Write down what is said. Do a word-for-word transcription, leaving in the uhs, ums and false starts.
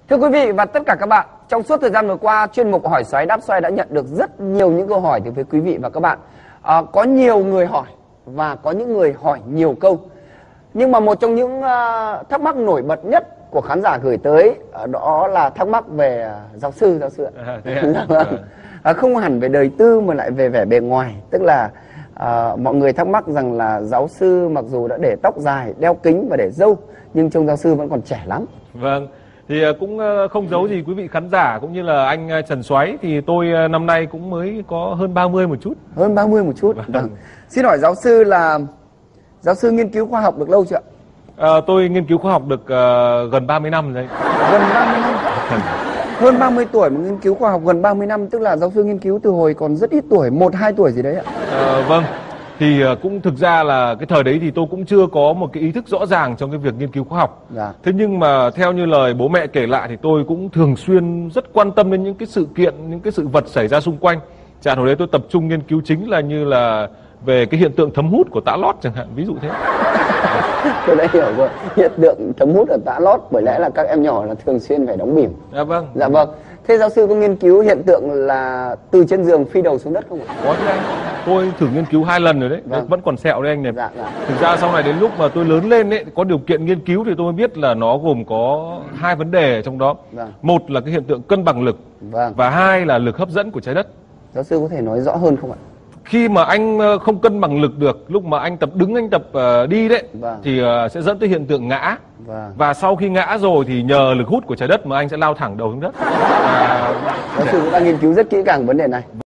Thưa quý vị và tất cả các bạn, trong suốt thời gian vừa qua, chuyên mục Hỏi Xoáy Đáp Xoay đã nhận được rất nhiều những câu hỏi từ phía quý vị và các bạn. À, có nhiều người hỏi và có những người hỏi nhiều câu. Nhưng mà một trong những uh, thắc mắc nổi bật nhất của khán giả gửi tới uh, đó là thắc mắc về uh, giáo sư, giáo sư ạ. À, thế à? À, không hẳn về đời tư mà lại về vẻ bề ngoài, tức là uh, mọi người thắc mắc rằng là giáo sư mặc dù đã để tóc dài, đeo kính và để râu, nhưng trông giáo sư vẫn còn trẻ lắm. Vâng. Thì cũng không giấu gì quý vị khán giả cũng như là anh Trần Xoáy, thì tôi năm nay cũng mới có hơn ba mươi một chút. Hơn ba mươi một chút. Vâng. Vâng. Xin hỏi giáo sư là giáo sư nghiên cứu khoa học được lâu chưa ạ? À, tôi nghiên cứu khoa học được uh, gần ba mươi năm rồi đấy. Gần ba mươi năm. Hơn ba mươi tuổi mà nghiên cứu khoa học gần ba mươi năm, tức là giáo sư nghiên cứu từ hồi còn rất ít tuổi, một hai tuổi gì đấy ạ? À, vâng. Thì cũng thực ra là cái thời đấy thì tôi cũng chưa có một cái ý thức rõ ràng trong cái việc nghiên cứu khoa học. Dạ. Thế nhưng mà theo như lời bố mẹ kể lại thì tôi cũng thường xuyên rất quan tâm đến những cái sự kiện, những cái sự vật xảy ra xung quanh. Chẳng hồi đấy tôi tập trung nghiên cứu chính là như là về cái hiện tượng thấm hút của tã lót chẳng hạn, ví dụ thế. Tôi đã hiểu rồi, hiện tượng thấm hút ở tã lót, bởi lẽ là các em nhỏ là thường xuyên phải đóng bỉm. Dạ vâng. Dạ vâng. Thế giáo sư có nghiên cứu hiện tượng là từ trên giường phi đầu xuống đất không ạ? Có chứ anh. Tôi thử nghiên cứu hai lần rồi đấy, Vâng. vẫn còn sẹo đấy anh này. Dạ, dạ. Thực ra sau này đến lúc mà tôi lớn lên ấy, có điều kiện nghiên cứu thì tôi mới biết là nó gồm có hai vấn đề ở trong đó. Vâng. Một là cái hiện tượng cân bằng lực, Vâng. và hai là lực hấp dẫn của trái đất. Giáo sư có thể nói rõ hơn không ạ? Khi mà anh không cân bằng lực được, lúc mà anh tập đứng, anh tập uh, đi đấy, Vâng. thì uh, sẽ dẫn tới hiện tượng ngã. Vâng. Và sau khi ngã rồi thì nhờ lực hút của trái đất mà anh sẽ lao thẳng đầu xuống đất. Và... Giáo sư cũng đã nghiên cứu rất kỹ càng vấn đề này.